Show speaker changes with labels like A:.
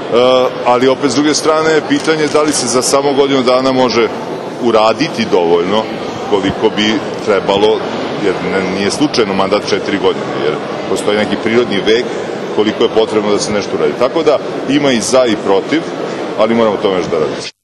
A: ali opet s druge strane je pitanje da li se za samo godinu dana može uraditi dovoljno koliko bi trebalo, jer nije slučajno mandat 4 godine, jer postoji neki prirodni vek koliko je potrebno da se nešto uradi. Tako da ima i za i protiv, ali moramo o tome još da radimo.